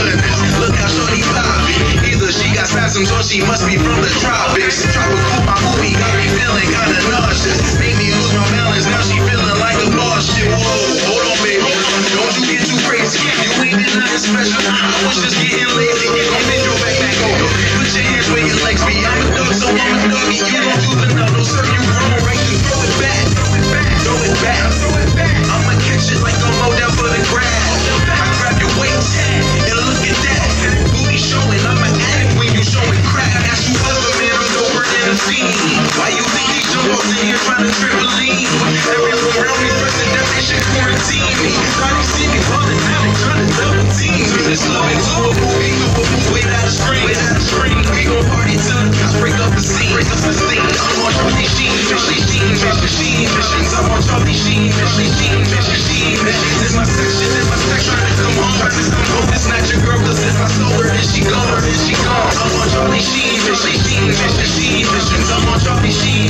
goodness, look how shorty poppin'. Either she got spasms or she must be from the tropics. Tropical, my movie got me feeling kinda nauseous. Made me lose my balance, now she feeling like a boss shit. Whoa, hold on, baby, don't you get too crazy. You ain't did nothing special, I was just getting lazy. Don't bend your back over. Put your hands where your legs be. I'm a dog, so I'm a doggy. You don't do the no, no sir, you grown right, then throw it back. Throw it back, throw it back. I'ma catch it like I'm mowed down for the grass. I grab your waist, and look at that. Booty showing, I'm an addict when you showing crack. Ask you other man, I'm doper than a fiend. Why you think these jumbos in here trying to trampoline? Everyone around me stressing that they should quarantine me. Try to see me falling out and trying to double team me. Let's love it to a movie, without a screen. We gon' party till the cops break up the scene. I'm on Charlie Sheen, missions. I'm on Charlie Sheen, missions. This my section, trying to come home. Hope it's not your girl, cause if I stole her, then she gone. I'm on Charlie Sheen, missions. I'm on Charlie Sheen,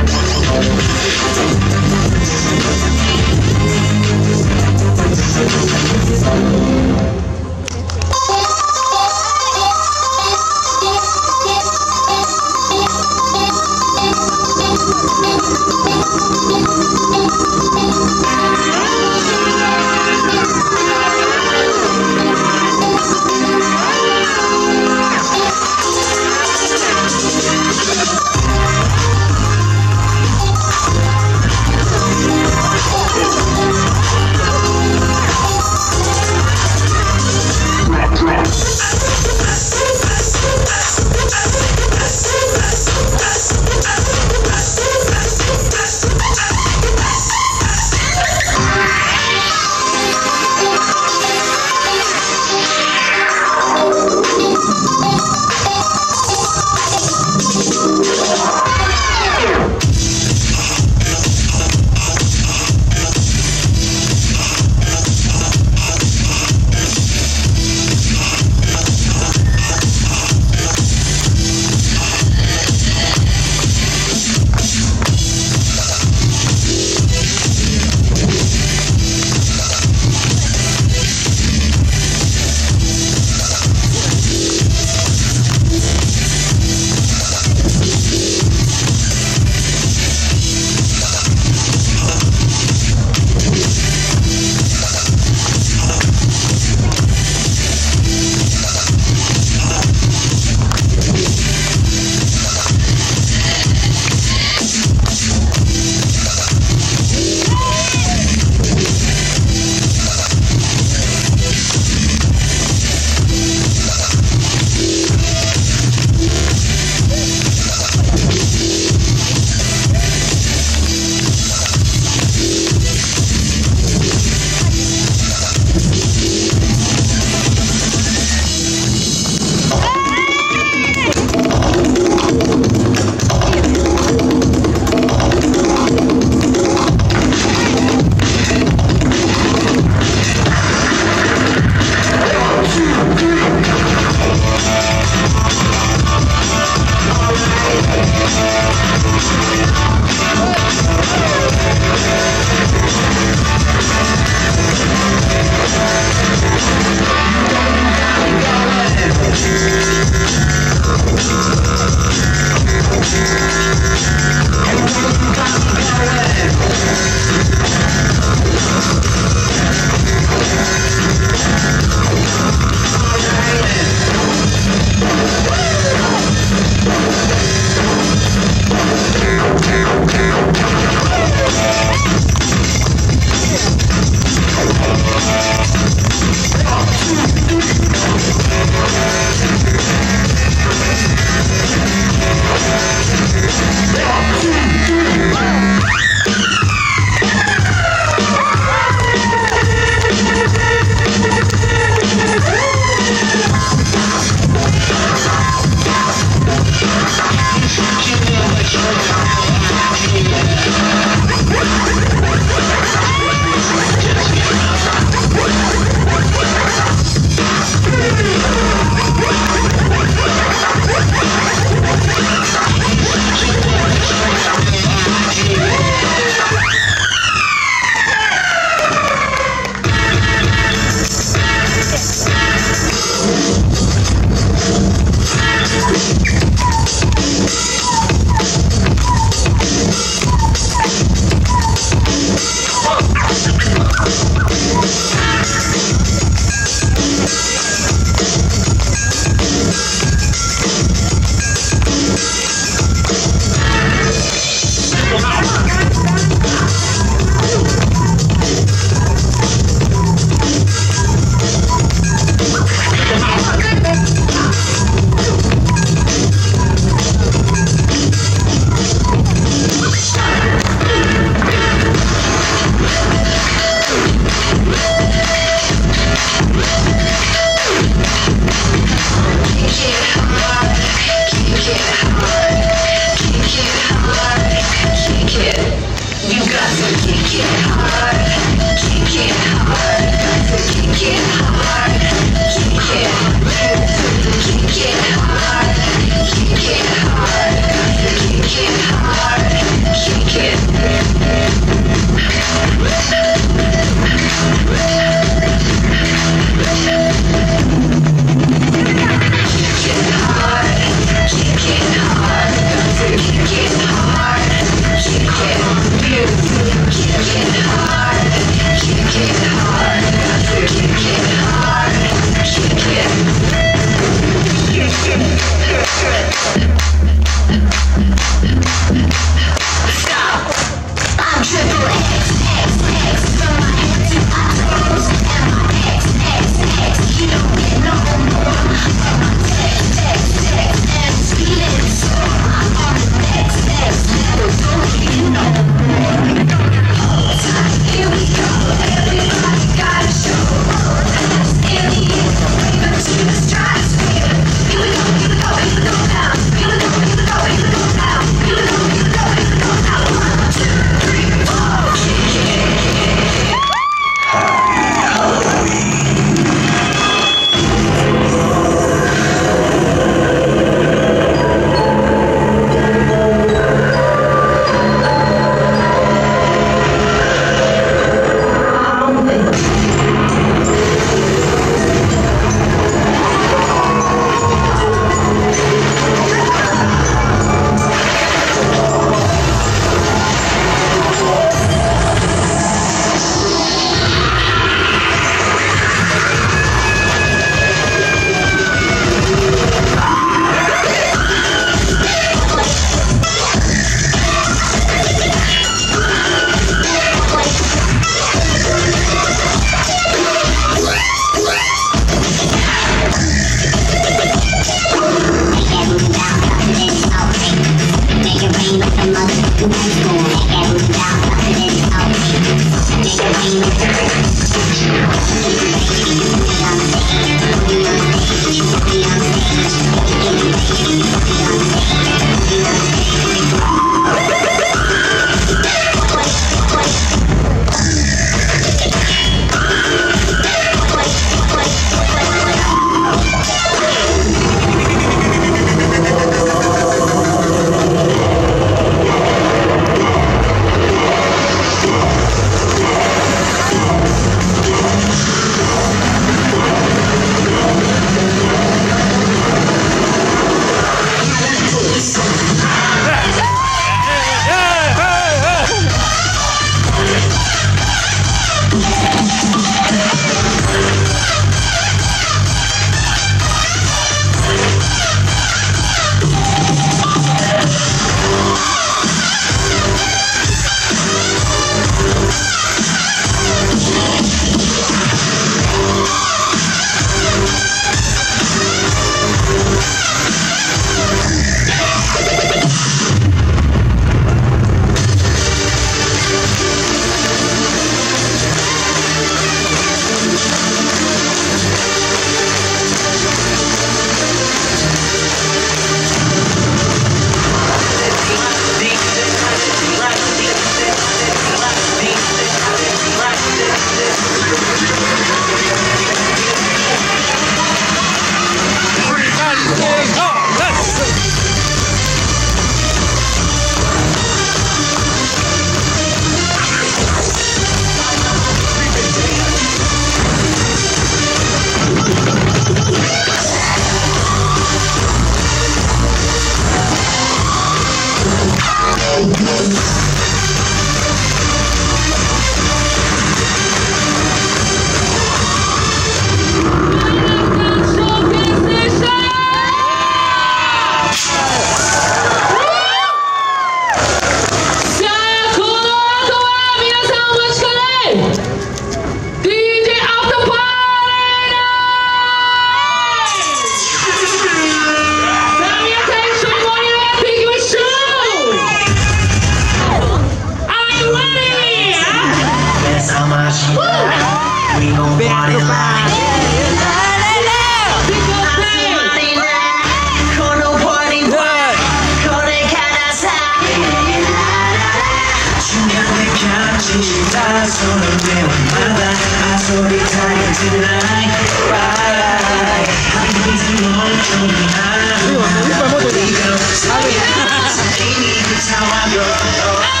その目はまだ遊びたい tonight right いつも興味あるまだいいか君に触ろう